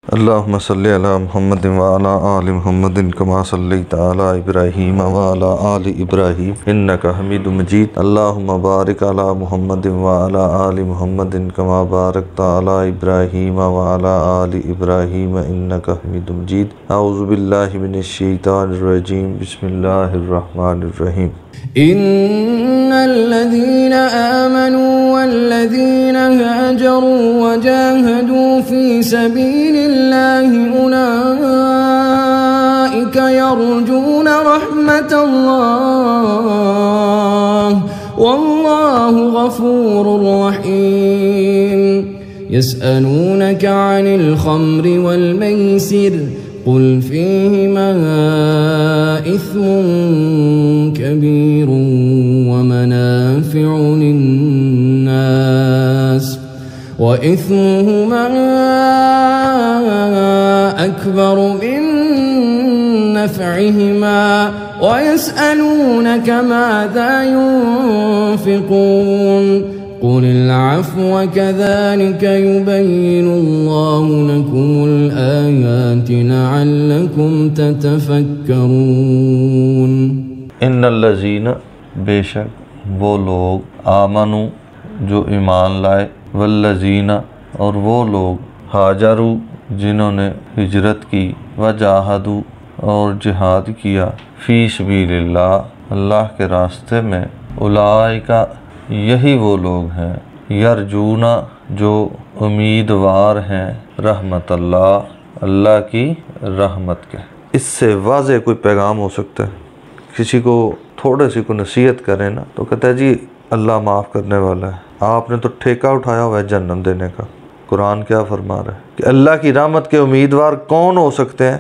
اللہم صلی علی محمد وعلی آل محمد کما صلیت علی ابراہیم وعلی آل ابراہیم انکا حمید مجید۔ اللہم بارک علی محمد وعلی آل محمد کما بارکت علی ابراہیم وعلی آل ابراہیم انکا حمید مجید۔ اعوذ باللہ من الشیطان الرجیم، بسم اللہ الرحمن الرحیم۔ إن الذين آمنوا والذين هاجروا وجاهدوا في سبيل الله أولئك يرجون رحمة الله والله غفور رحيم يسألونك عن الخمر والميسر قل فيهما إثم كبير ومنافع للناس وإثمهما أكبر من نفعهما ويسألونك ماذا ينفقون قل العفو كذلك يبين الله لكم الآيات لعلكم تتفكرون۔ ان الذین، بے شک وہ لوگ، آمنو جو ایمان لائے، والذین اور وہ لوگ، ہاجروا جنہوں نے ہجرت کی، وجاہدوا اور جہاد کیا، فی سبیل اللہ اللہ کے راستے میں، اولئک یہی وہ لوگ ہیں، یرجونا جو امیدوار ہیں، رحمت اللہ اللہ کی رحمت کے۔ اس سے واضح کوئی پیغام ہو سکتا ہے؟ کسی کو تھوڑے سی کو نصیحت کریں نا تو کہتا ہے جی اللہ معاف کرنے والا ہے، آپ نے تو ٹھیکہ اٹھایا ہوا ہے جہنم دینے کا۔ قرآن کیا فرما رہا ہے کہ اللہ کی رحمت کے امیدوار کون ہو سکتے ہیں؟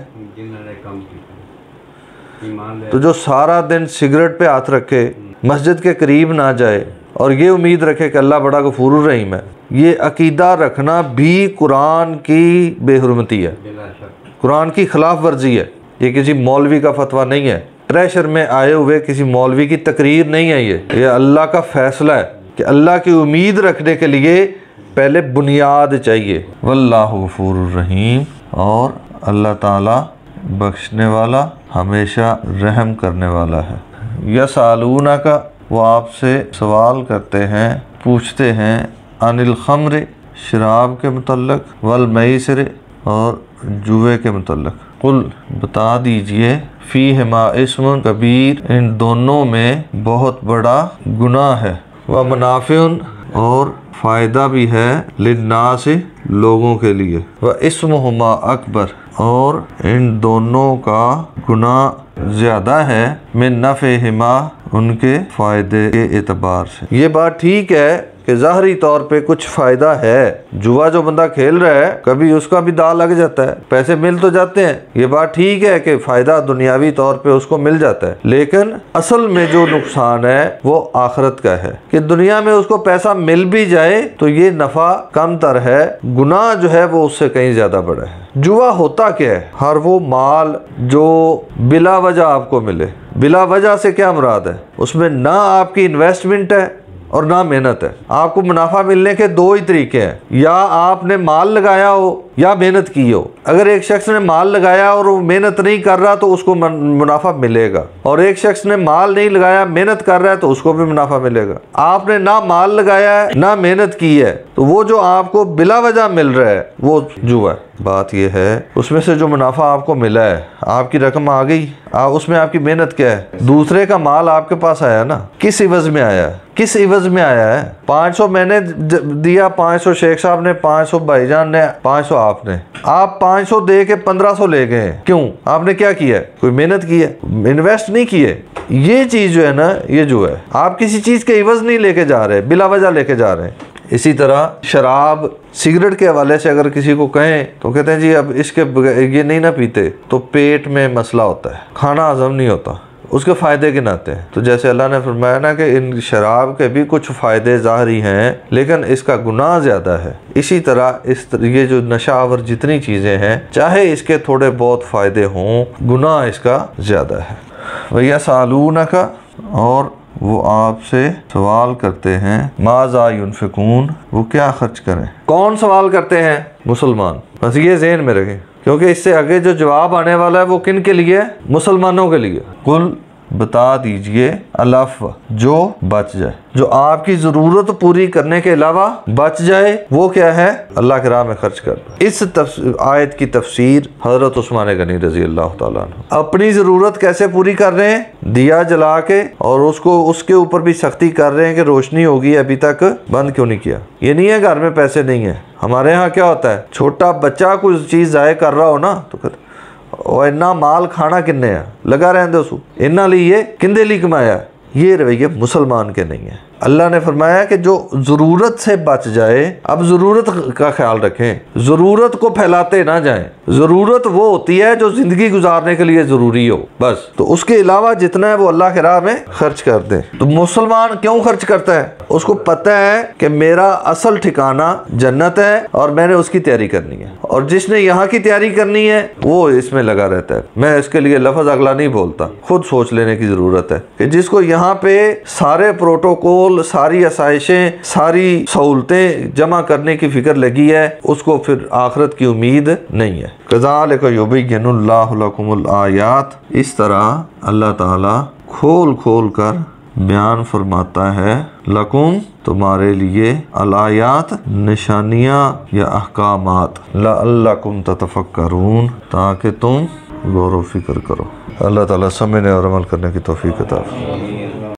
تو جو سارا دن سگریٹ پہ ہاتھ رکھے، مسجد کے قریب نہ جائے اور یہ امید رکھے کہ اللہ بڑا غفور الرحیم ہے، یہ عقیدہ رکھنا بھی قرآن کی بے حرمتی ہے، قرآن کی خلاف ورزی ہے۔ یہ کسی مولوی کا فتویٰ نہیں ہے، پریشر میں آئے ہوئے کسی مولوی کی تقریر نہیں ہے، یہ اللہ کا فیصلہ ہے کہ اللہ کی امید رکھنے کے لیے پہلے بنیاد چاہیے۔ واللہ غفور الرحیم، اور اللہ تعالیٰ بخشنے والا، ہمیشہ رحم کرنے والا ہے۔ یسألونک، وہ آپ سے سوال کرتے ہیں، پوچھتے ہیں، عن الخمر شراب کے متعلق، والمیسر اور جوے کے متعلق، قل بتا دیجئے، فیہما اسم کبیر ان دونوں میں بہت بڑا گناہ ہے، ومنافع اور فائدہ بھی ہے، للناس لوگوں کے لیے، واسمہما اکبر اور ان دونوں کا گناہ زیادہ ہے، من نفعہما ان کے فائدے کے اعتبار سے۔ یہ بات ٹھیک ہے کہ ظاہری طور پہ کچھ فائدہ ہے، جوا جو بندہ کھیل رہا ہے کبھی اس کا بھی داغ لگ جاتا ہے، پیسے مل تو جاتے ہیں، یہ بات ٹھیک ہے کہ فائدہ دنیاوی طور پہ اس کو مل جاتا ہے، لیکن اصل میں جو نقصان ہے وہ آخرت کا ہے کہ دنیا میں اس کو پیسہ مل بھی جائے تو یہ نفع کم تر ہے، گناہ جو ہے وہ اس سے کہیں زیادہ بڑا ہے۔ جوا ہوتا کیا ہے؟ ہر وہ مال جو بلا وجہ آپ کو ملے، بلا وجہ سے کیا مراد ہے؟ اس میں نہ آپ کی انویسٹمنٹ ہے اور نہ محنت ہے۔ آپ کو منافع ملنے کے دو ہی طریقے ہیں، یا آپ نے مال لگایا ہو یا محنت کی ہو۔ اگر ایک شخص نے مال لگایا اور وہ محنت نہیں کر رہا تو اس کو منافع ملے گا، اور ایک شخص نے مال نہیں لگایا محنت کر رہا ہے تو اس کو بھی منافع ملے گا۔ آپ نے نہ مال لگایا ہے نہ محنت کی ہے تو وہ جو آپ کو بلا وجہ مل رہا ہے وہ جوا ہے۔ بات یہ ہے اس میں سے جو منافع آپ کو ملا ہے، آپ کی رقم آ گئی، اس میں آپ کی محنت کیا ہے؟ دوسرے کا مال آپ کے پاس آیا نا، کس عوض میں آیا ہے؟ کس عوض میں آیا ہے؟ 500 میں نے دیا، 500 شیخ صاحب نے، 500 بھائی جان نے، 500 آپ نے، آپ 500 دے کے 1500 لے گئے ہیں، کیوں؟ آپ نے کیا کیا ہے؟ کوئی محنت کی ہے، انویسٹ نہیں کی ہے۔ یہ چیز جو ہے نا، یہ جو ہے آپ کسی چیز کے عوض نہیں لے کے جا رہے، بلا وجہ لے کے جا رہے ہیں۔ اسی طرح شراب سگریٹ کے حوالے سے اگر کسی کو کہیں تو کہتے ہیں جی اب اس کے یہ نہیں نہ پیتے تو پیٹ میں مسئلہ ہوتا ہے، کھانا ہضم نہیں ہوتا، اس کے فائدے کے ناطے ہیں۔ تو جیسے اللہ نے فرمایا نا کہ ان شراب کے بھی کچھ فائدے ظاہری ہیں لیکن اس کا گناہ زیادہ ہے، اسی طرح یہ جو نشہ آور جتنی چیزیں ہیں چاہے اس کے تھوڑے بہت فائدے ہوں، گناہ اس کا زیادہ ہے۔ وَيَسْأَلُونَكَ، اور وہ آپ سے سوال کرتے ہیں، ماذا ينفقون، وہ کیا خرچ کریں۔ کون سوال کرتے ہیں؟ مسلمان، بس یہ ذہن میں رکھیں، کیونکہ اس سے آگے جو جواب آنے والا ہے وہ کن کے لیے ہے؟ مسلمانوں کے لیے۔ قل بتا دیجئے العفو، جو بچ جائے، جو آپ کی ضرورت پوری کرنے کے علاوہ بچ جائے، وہ کیا ہے؟ اللہ کے راہ میں خرچ کر دو۔ اس آیت کی تفسیر حضرت عثمان غنی رضی اللہ تعالیٰ عنہ اپنی ضرورت کیسے پوری کر رہے ہیں؟ دیا جلا کے، اور اس کے اوپر بھی سختی کر رہے ہیں کہ روشنی ہوگی، ابھی تک بند کیوں نہیں کیا؟ یہ نہیں ہے گھر میں پیسے نہیں ہیں۔ ہمارے ہاں کیا ہوتا ہے، چھوٹا بچہ کوئی چیز ضائع کر رہا ہو نا تو اور اتنا مال کھانا کنے ہے، لگا رہن دے اسو، اتنا لیے کندے لی کمایا ہے۔ یہ رویہ مسلمان کے نہیں ہے۔ اللہ نے فرمایا کہ جو ضرورت سے بچ جائے، اب ضرورت کا خیال رکھیں، ضرورت کو پھیلاتے نہ جائیں۔ ضرورت وہ ہوتی ہے جو زندگی گزارنے کے لیے ضروری ہو، بس، تو اس کے علاوہ جتنا ہے وہ اللہ کے راہ میں خرچ کر دیں۔ تو مسلمان کیوں خرچ کرتا ہے؟ اس کو پتہ ہے کہ میرا اصل ٹھکانہ جنت ہے اور میں نے اس کی تیاری کرنی ہے، اور جس نے یہاں کی تیاری کرنی ہے وہ اس میں لگا رہتا ہے۔ میں اس کے لیے لفظ اگلا نہیں بولتا، خود سوچ لینے کی ضرورت ہے کہ جس کو یہاں پہ سارے پروٹوکول، ساری آسائشیں، ساری سہولتیں جمع کرنے کی فکر لگی ہے، اس کو پھر آخرت کی امید نہیں ہے۔ کذالک یبین اللہ لکم الآیات، اس طرح اللہ تعالیٰ کھول کھول کر بیان فرماتا ہے، لکم تمہارے لیے، الآیات نشانیاں یا احکامات، لعلکم تتفکرون تاکہ تم غور و فکر کرو۔ اللہ تعالیٰ سمجھنے اور عمل کرنے کی توفیق عطا فرمائے۔